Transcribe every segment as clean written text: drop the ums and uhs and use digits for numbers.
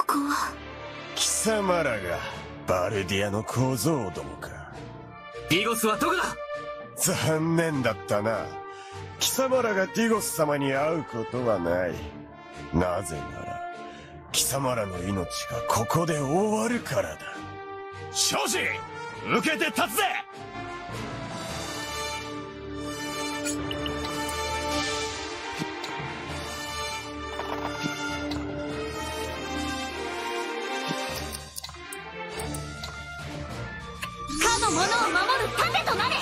こは。 貴様らがバルディアの小僧どもか。 ディゴスはどこだ。 残念だったな。貴様らがディゴス様に会うことはない。なぜなら貴様らの命がここで終わるからだ。 少子受けて立つぜ。 かの者を守る盾となれ。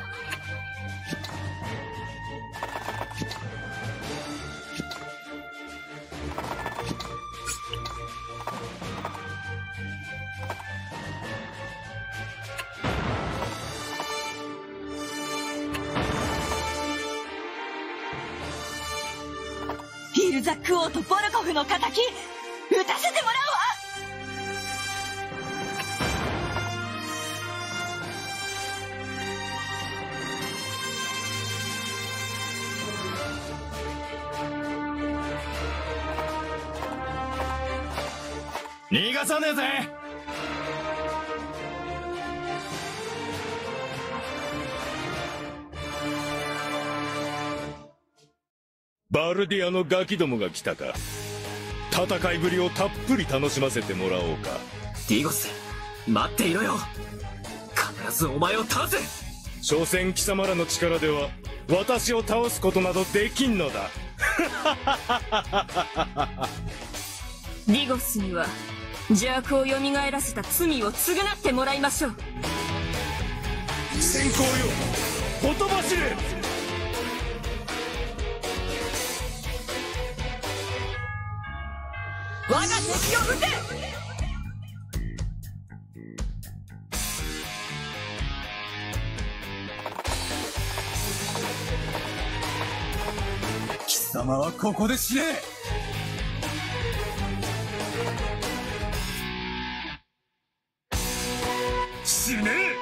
ヒルザック王とボルコフの敵、撃たせてもらうわ。 逃がさねえぜ。 バルディアのガキどもが来たか。戦いぶりをたっぷり楽しませてもらおうか。 ディゴス、待っていろよ。必ずお前を倒す。 所詮貴様らの力では私を倒すことなどできんのだ。 ディゴスには邪悪を蘇らせた罪を償ってもらいましょう。 先行よ、ほとばしれ。 我が敵を撃て。 貴様はここで死ね。死ねえ。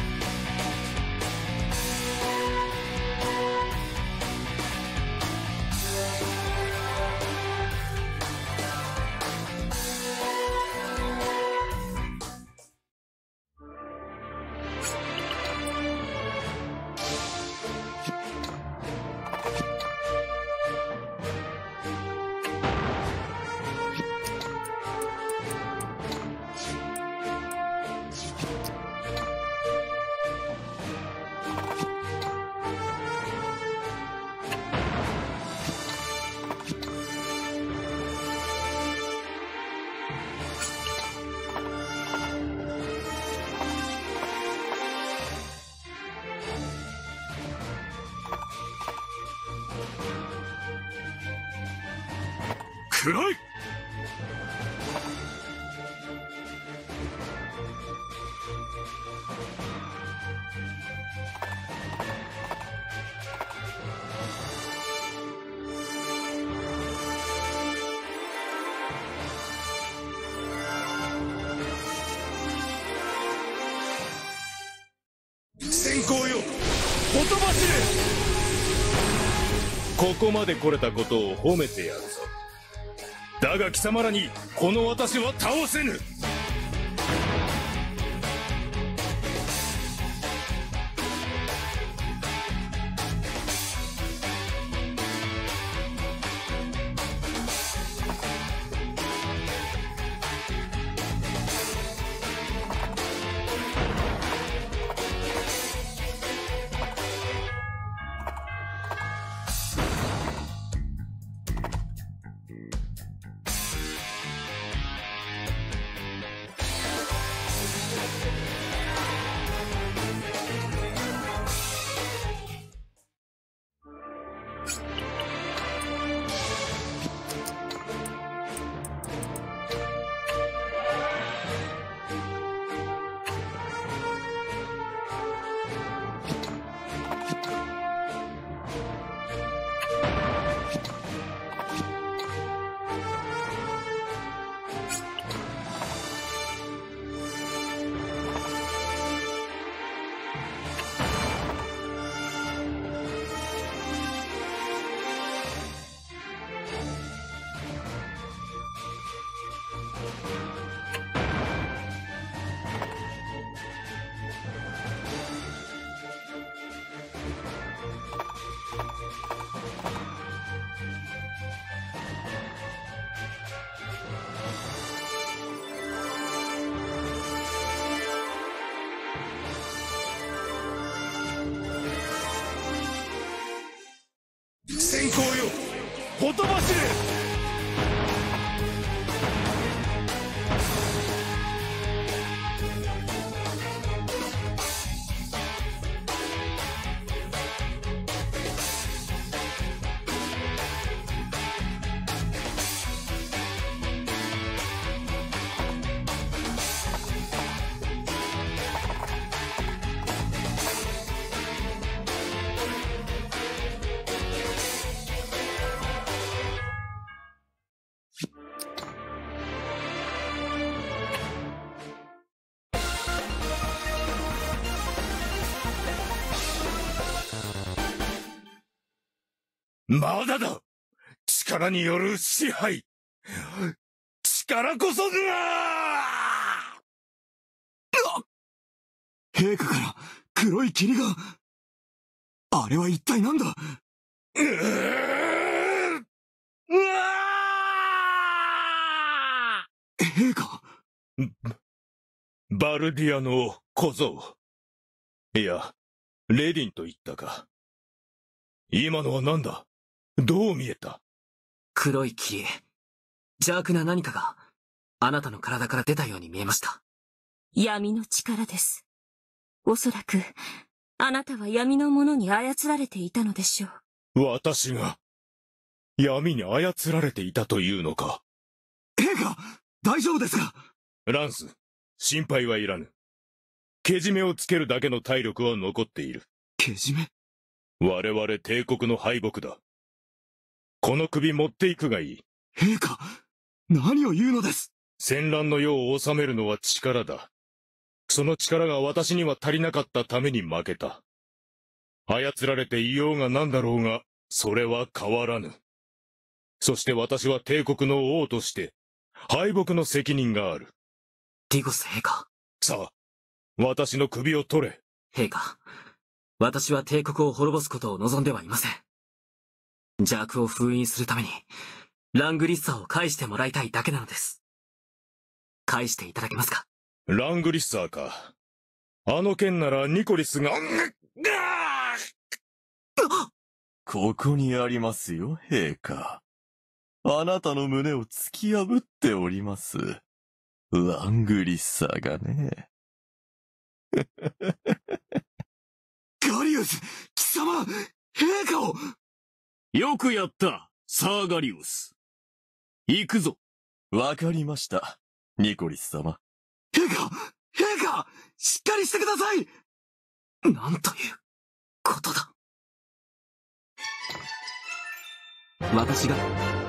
暗い。 先行よ、ほとばしれ。ここまで来れたことを褒めてやるぞ。だが貴様らにこの私は倒せぬ。 まだだ。力による支配。力こそが陛下から黒い霧が。あれは一体何だ。陛下。 バルディアの小僧。いや、レディンと言ったか。今のは何だ。どう見えた。 黒い霧。邪悪な何かが、あなたの体から出たように見えました。 闇の力です。おそらく、あなたは闇のものに操られていたのでしょう。 私が、闇に操られていたというのか。 陛下、大丈夫ですか。 ランス、心配はいらぬ。けじめをつけるだけの体力は残っている。 けじめ。 我々帝国の敗北だ。この首持っていくがいい。 陛下、何を言うのです。 戦乱の世を治めるのは力だ。その力が私には足りなかったために負けた。操られていようが何だろうが、それは変わらぬ。そして私は帝国の王として、敗北の責任がある。 ディゴス陛下。 さあ、私の首を取れ。 陛下、私は帝国を滅ぼすことを望んではいません。邪悪を封印するために、ラングリッサーを返してもらいたいだけなのです。返していただけますか。 ラングリッサーか。あの件ならニコリスが、 ここにありますよ、陛下。あなたの胸を突き破っております。ラングリッサーがね。 ガリウス、貴様、陛下を。 よくやった、サーガリウス。行くぞ。 わかりました、ニコリス様。 陛下、しっかりしてください。 なんということだ。私が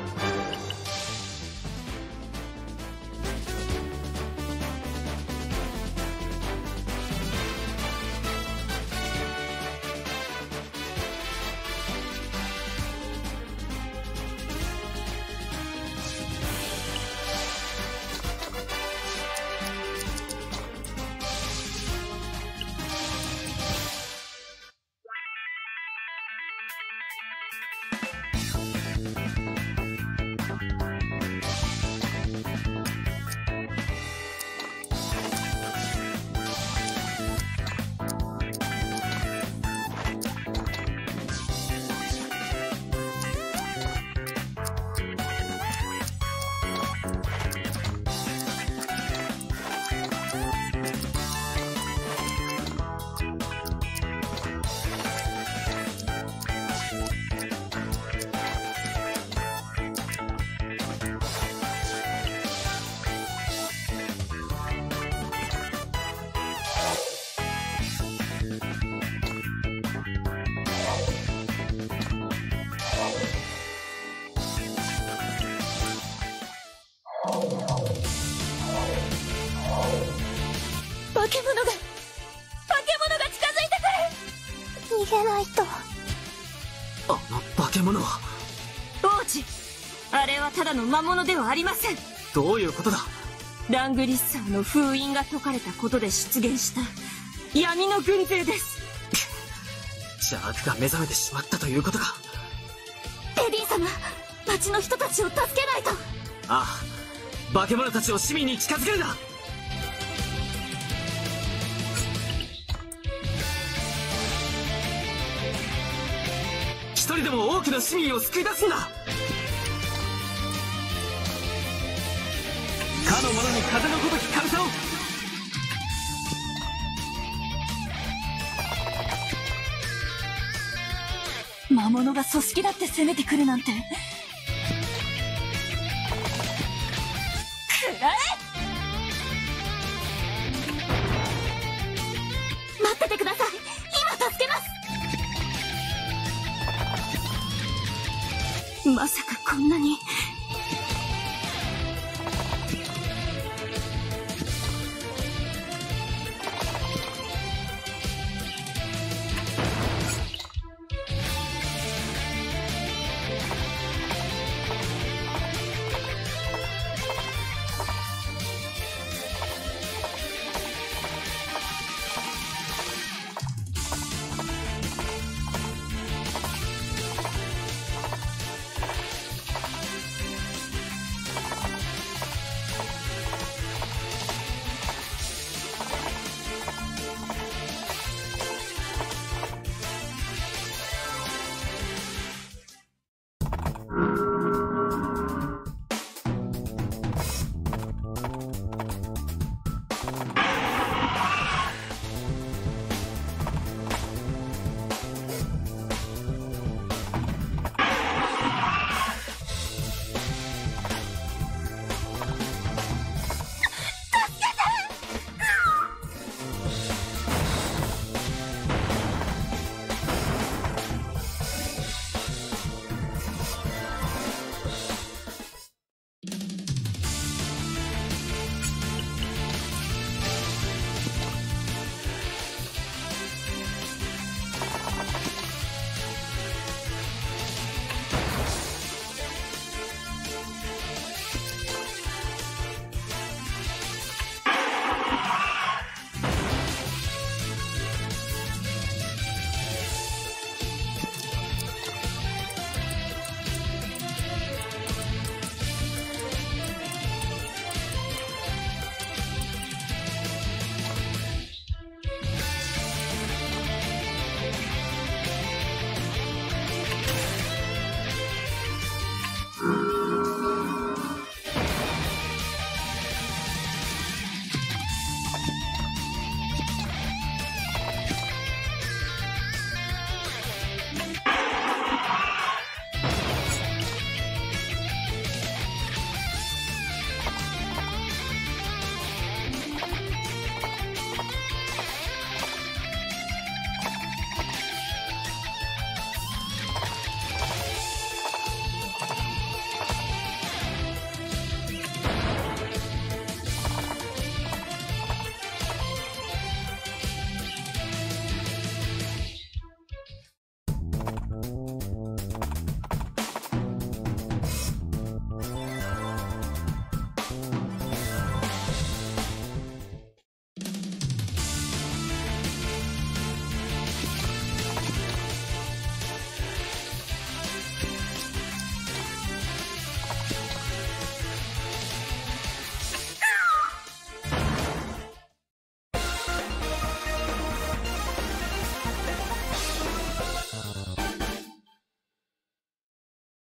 化け物が近づいてくる。逃げないと。 あの化け物は。 王子、あれはただの魔物ではありません。 どういうことだ。 ラングリッサーの封印が解かれたことで出現した闇の軍勢です。 邪悪が目覚めてしまったということか。 エディ様、町の人たちを助けないと。 ああ、化け物たちを市民に近づけるな。一人でも多くの市民を救い出すんだ。かの者に風のごとき軽さを。 魔物が組織だって攻めてくるなんて。くらえ。待っててください、今助けます。 まさかこんなに。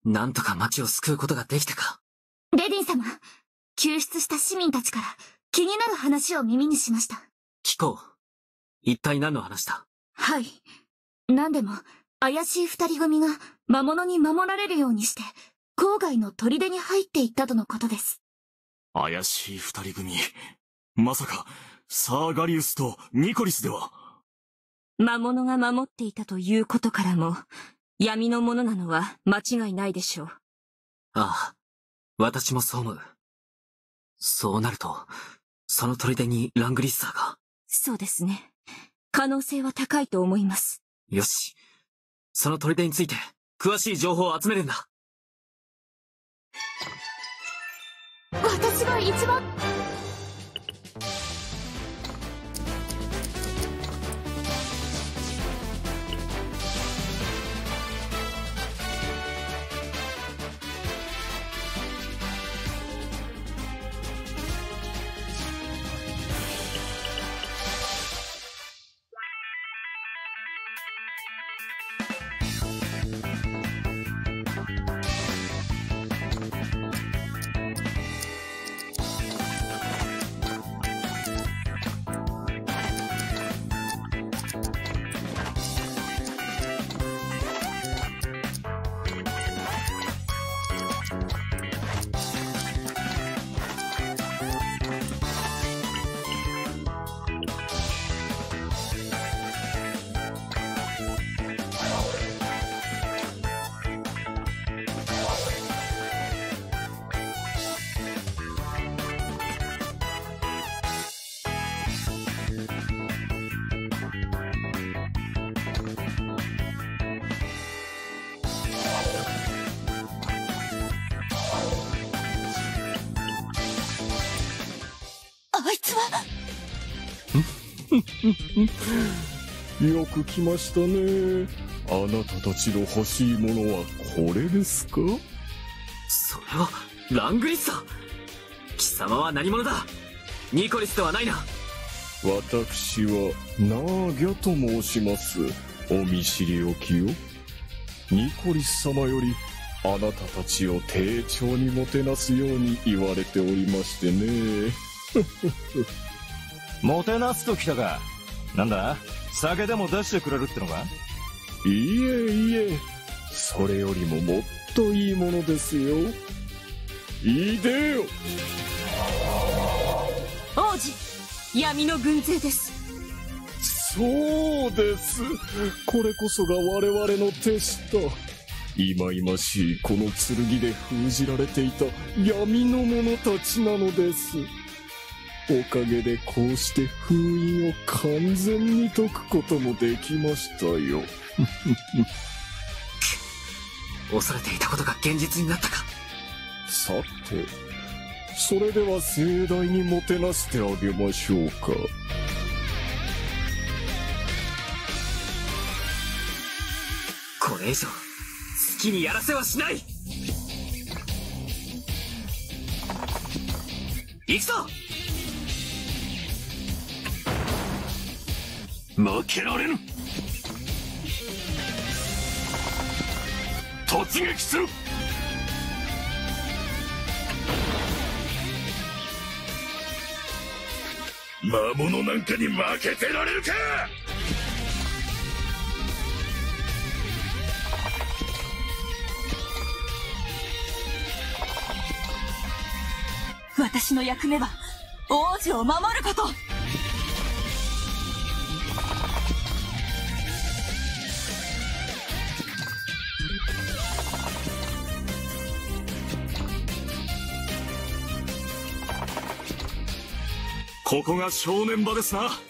なんとか町を救うことができたか。 レディン様、救出した市民たちから気になる話を耳にしました。 聞こう。一体何の話だ？ はい。何でも、怪しい二人組が魔物に守られるようにして、郊外の砦に入っていったとのことです。 怪しい二人組。まさか、サーガリウスとニコリスでは。 魔物が守っていたということからも、闇のものなのは間違いないでしょう。 ああ、私もそう思う。そうなると、その砦にラングリッサーが。 そうですね。可能性は高いと思います。 よし。その砦について、詳しい情報を集めるんだ。 私が一番。あいつはよく来ましたね。あなたたちの欲しいものはこれですか？ それはラングリッサー。貴様は何者だ？ニコリスではないな。 私はナーギャと申します。お見知りおきよ。ニコリス様よりあなたたちを丁重にもてなすように言われておりましてね。 もてなすときたか。なんだ、酒でも出してくれるってのか？ いえいえ、それよりももっといいものですよ。いでよ。 王子、闇の軍勢です。 そうです。これこそが我々の手下。忌々しいこの剣で封じられていた闇の者たちなのです。おかげでこうして封印を完全に解くこともできましたよ。 恐れていたことが現実になったか。 さて、それでは盛大にもてなしてあげましょうか。 これ以上好きにやらせはしない。行くぞ。 負けられぬ。突撃する。魔物なんかに負けてられるか。 私の役目は王子を守ること。 ここが正念場ですな。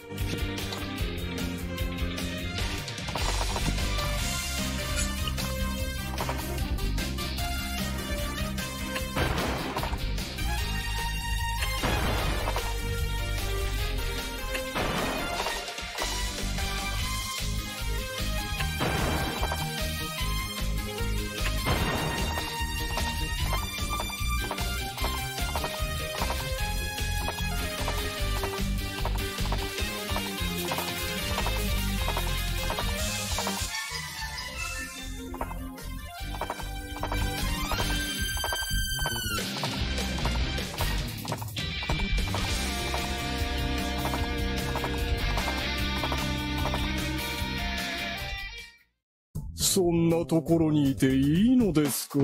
そんなところにいていいのですか？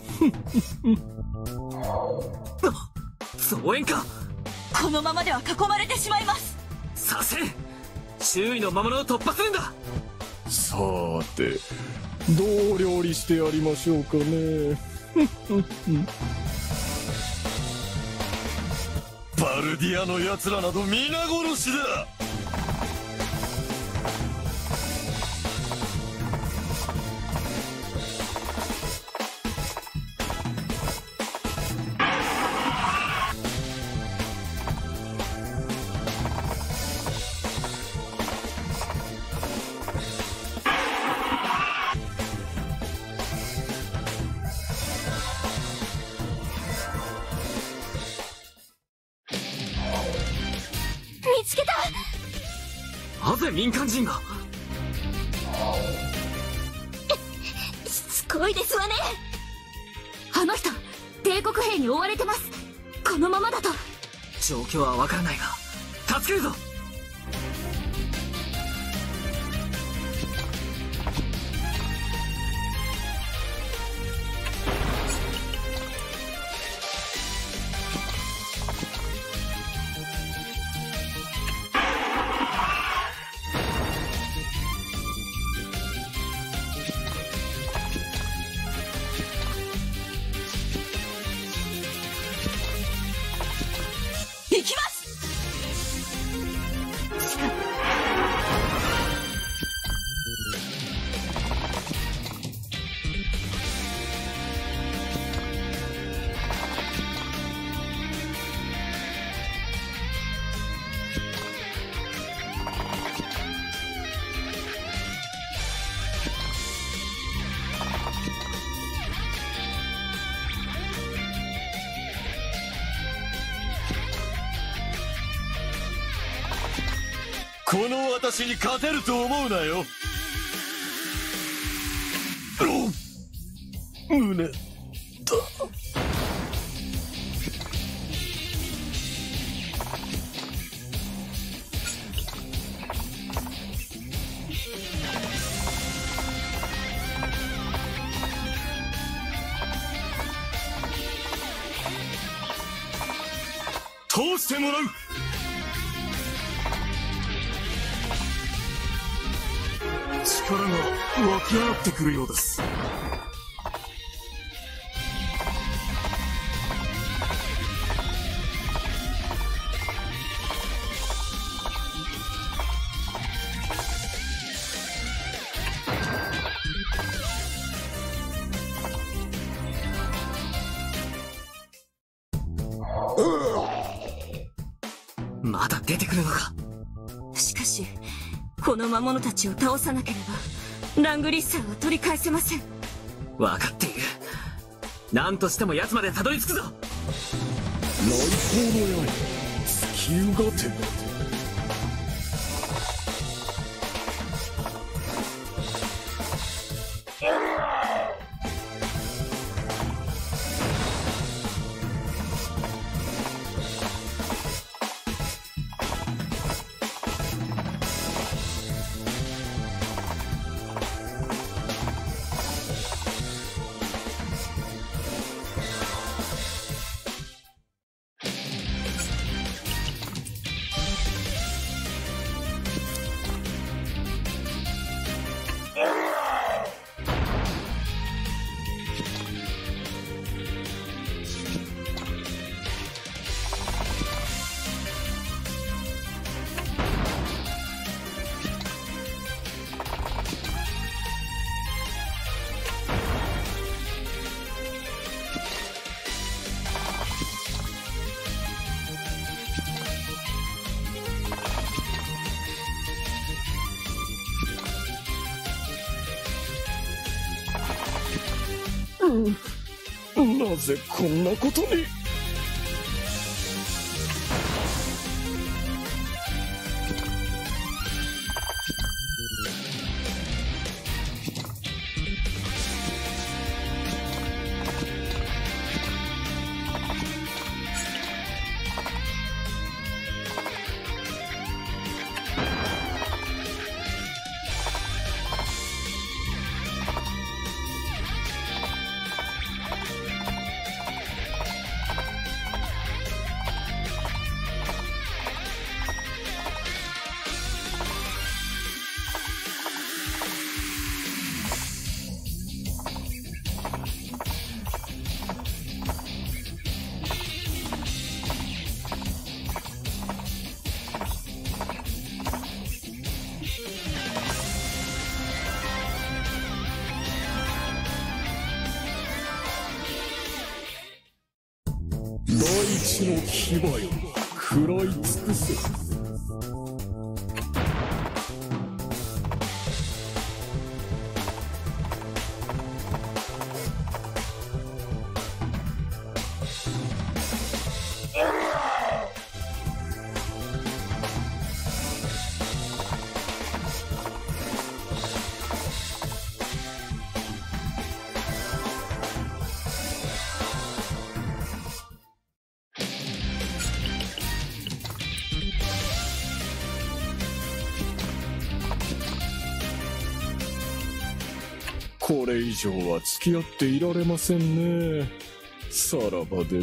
増援か。 このままでは囲まれてしまいます。 させん。周囲の魔物を突破するんだ。 さーて、どう料理してやりましょうかね。 バルディアの奴らなど皆殺しだ。 見つけた。 なぜ民間人が。 しつこいですわね。 あの人、帝国兵に追われてます。このままだと。 状況はわからないが助けるぞ。 行きます。 この私に勝てると思うなよ。胸だ。 通してもらう。力が湧き上がってくるようです。 まだ出てくるのか。 しかしこの魔物たちを倒さなければラングリッサーは取り返せません。 分かっている。何としても奴までたどり着くぞ。 来光の刃、突きうがて。なぜこんなことに。 地の牙よ、食らい尽くせ。これ以上は付き合っていられませんね。さらばです。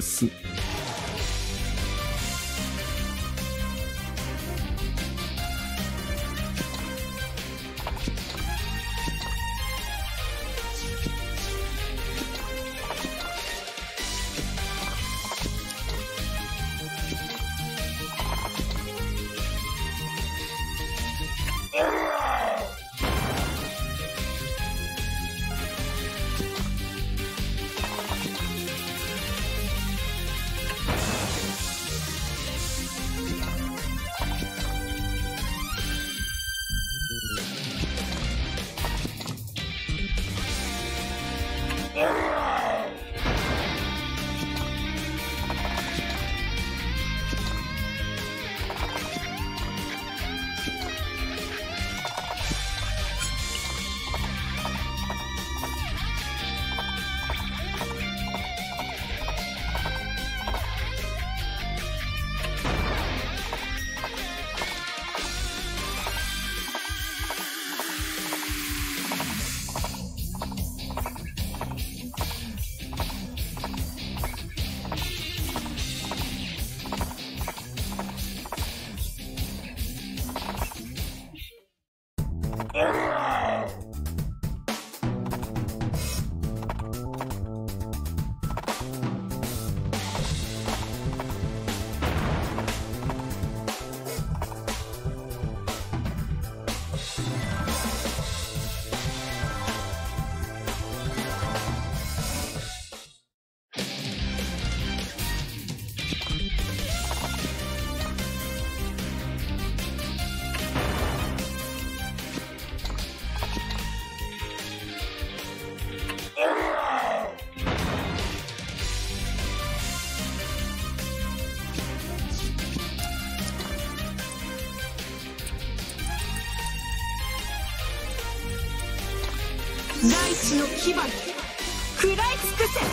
大地の牙よ、食らい尽くせ。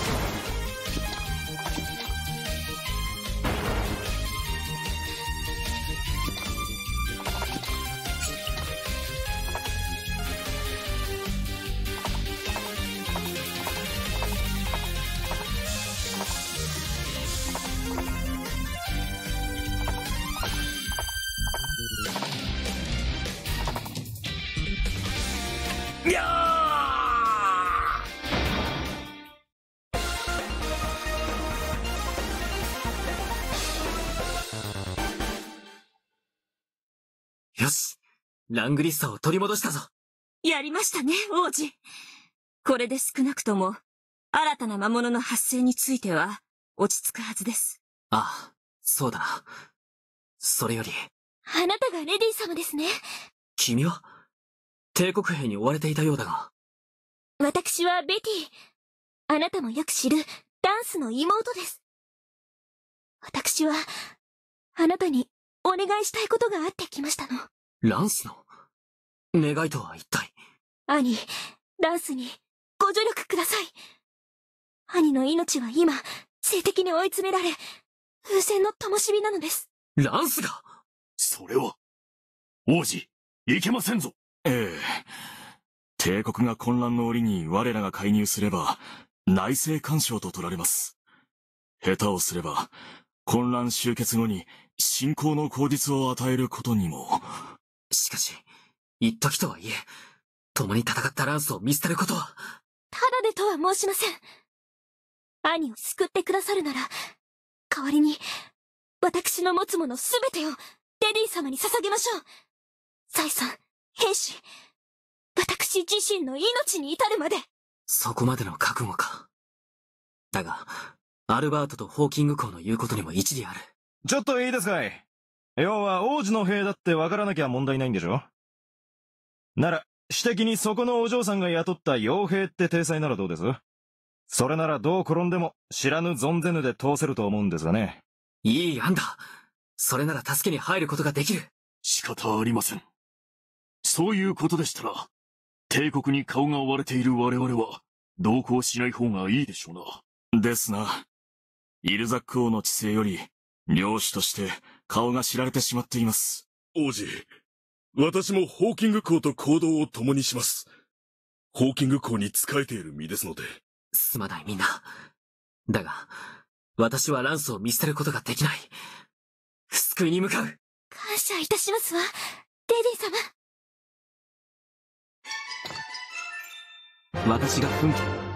よし、ラングリッサを取り戻したぞ。 やりましたね、王子。これで少なくとも、新たな魔物の発生については、落ち着くはずです。 ああ、そうだな。それより。 あなたがレディ様ですね。 君は帝国兵に追われていたようだが。 私はベティ。あなたもよく知るダンスの妹です。私は、あなたにお願いしたいことがあってきましたの。 ランスの願いとは一体。 兄、ランスにご助力ください。兄の命は今、性的に追い詰められ、風船の灯火なのです。 ランスが？ それは、王子、いけませんぞ。ええ。帝国が混乱の折に我らが介入すれば、内政干渉と取られます。下手をすれば、混乱終結後に侵攻の口実を与えることにも。 しかし、一時とはいえ、共に戦ったランスを見捨てることは。 ただでとは申しません。兄を救ってくださるなら、代わりに、私の持つものすべてを、レディ様に捧げましょう。財産、兵士、私自身の命に至るまで。 そこまでの覚悟か。だが、 アルバートとホーキング公の言うことにも一理ある。 ちょっといいですかい。要は王子の兵だって分からなきゃ問題ないんでしょ。なら、私的にそこのお嬢さんが雇った傭兵って体裁ならどうです？それならどう転んでも知らぬ存ぜぬで通せると思うんですがね。 いい案だ。それなら助けに入ることができる。 仕方ありません。そういうことでしたら、帝国に顔が割れている我々は、同行しない方がいいでしょうな。 ですな。イルザック王の治世より、領主として顔が知られてしまっています。 王子、私もホーキング公と行動を共にします。ホーキング公に仕えている身ですので。 すまないみんな。だが、私はランスを見捨てることができない。救いに向かう。 感謝いたしますわ、デディ様。 私が奮起。